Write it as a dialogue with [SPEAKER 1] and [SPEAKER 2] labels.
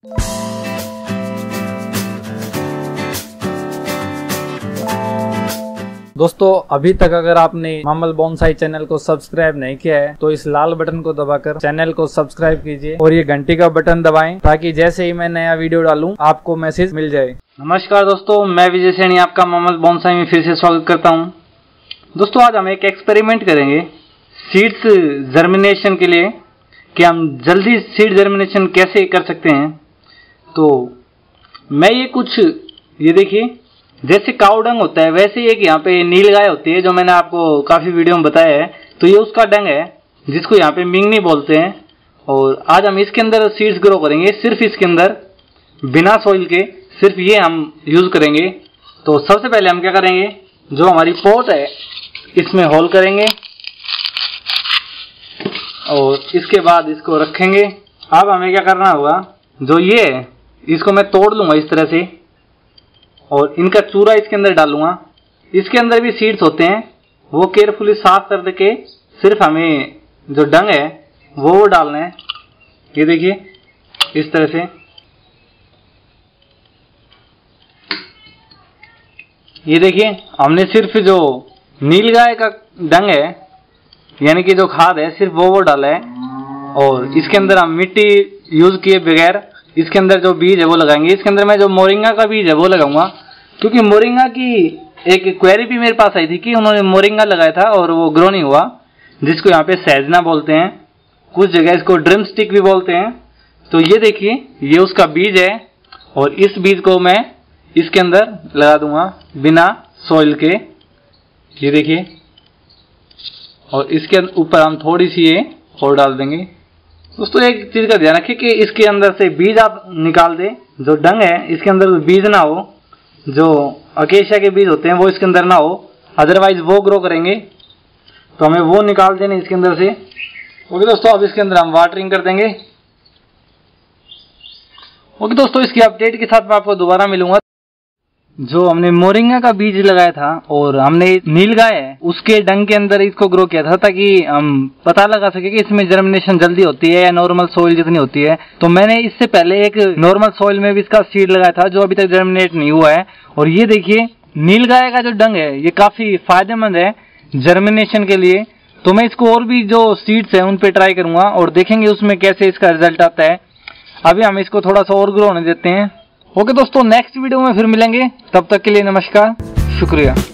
[SPEAKER 1] दोस्तों अभी तक अगर आपने मामल बोनसाई चैनल को सब्सक्राइब नहीं किया है तो इस लाल बटन को दबाकर चैनल को सब्सक्राइब कीजिए और ये घंटी का बटन दबाएं ताकि जैसे ही मैं नया वीडियो डालूं आपको मैसेज मिल जाए।
[SPEAKER 2] नमस्कार दोस्तों, मैं विजय सैनी आपका मामल बोनसाई में फिर से स्वागत करता हूं। दोस्तों आज हम एक एक्सपेरिमेंट करेंगे सीड्स जर्मिनेशन के लिए कि हम जल्दी सीड जर्मिनेशन कैसे कर सकते हैं। तो मैं ये देखिए जैसे काऊ डंग होता है वैसे ही एक यहाँ पे नील गाय होती है जो मैंने आपको काफी वीडियो में बताया है। तो ये उसका डंग है जिसको यहाँ पे मिंगनी बोलते हैं और आज हम इसके अंदर सीड्स ग्रो करेंगे। सिर्फ इसके अंदर बिना सॉइल के सिर्फ ये हम यूज करेंगे। तो सबसे पहले हम क्या करेंगे, जो हमारी पॉट है इसमें होल करेंगे और इसके बाद इसको रखेंगे। अब हमें क्या करना होगा, जो ये है इसको मैं तोड़ लूंगा इस तरह से और इनका चूरा इसके अंदर डालूंगा। इसके अंदर भी सीड्स होते हैं, वो केयरफुली साफ कर के सिर्फ हमें जो डंग है वो डालना है। ये देखिए इस तरह से। ये देखिए हमने सिर्फ जो नील गाय का डंग है यानी कि जो खाद है सिर्फ वो डाला है और इसके अंदर हम मिट्टी यूज किए बगैर इसके अंदर जो बीज है वो लगाएंगे। इसके अंदर मैं जो मोरिंगा का बीज है वो लगाऊंगा क्योंकि मोरिंगा की एक क्वेरी भी मेरे पास आई थी कि उन्होंने मोरिंगा लगाया था और वो ग्रो नहीं हुआ, जिसको यहाँ पे सहजना बोलते हैं, कुछ जगह इसको ड्रम स्टिक भी बोलते हैं। तो ये देखिए ये उसका बीज है और इस बीज को मैं इसके अंदर लगा दूंगा बिना सॉइल के। ये देखिए और इसके ऊपर हम थोड़ी सी ये और डाल देंगे। दोस्तों एक चीज का ध्यान रखिए कि इसके अंदर से बीज आप निकाल दें। जो डंग है इसके अंदर बीज ना हो, जो अकेशिया के बीज होते हैं वो इसके अंदर ना हो, अदरवाइज वो ग्रो करेंगे। तो हमें वो निकाल देने इसके अंदर से। ओके दोस्तों, अब इसके अंदर हम वाटरिंग कर देंगे। ओके दोस्तों, इसकी अपडेट के साथ मैं आपको दोबारा मिलूंगा। जो हमने मोरिंगा का बीज लगाया था और हमने नील गाय है उसके डंग के अंदर इसको ग्रो किया था ताकि हम पता लगा सके कि इसमें जर्मिनेशन जल्दी होती है या नॉर्मल सॉइल जितनी होती है। तो मैंने इससे पहले एक नॉर्मल सॉइल में भी इसका सीड लगाया था जो अभी तक जर्मिनेट नहीं हुआ है। और ये देखिए नील गाय का जो डंग है ये काफी फायदेमंद है जर्मिनेशन के लिए। तो मैं इसको और भी जो सीड्स है उन पे ट्राई करूंगा और देखेंगे उसमें कैसे इसका रिजल्ट आता है। अभी हम इसको थोड़ा सा और ग्रो होने देते हैं। ओके दोस्तों, नेक्स्ट वीडियो में फिर मिलेंगे, तब तक के लिए नमस्कार, शुक्रिया।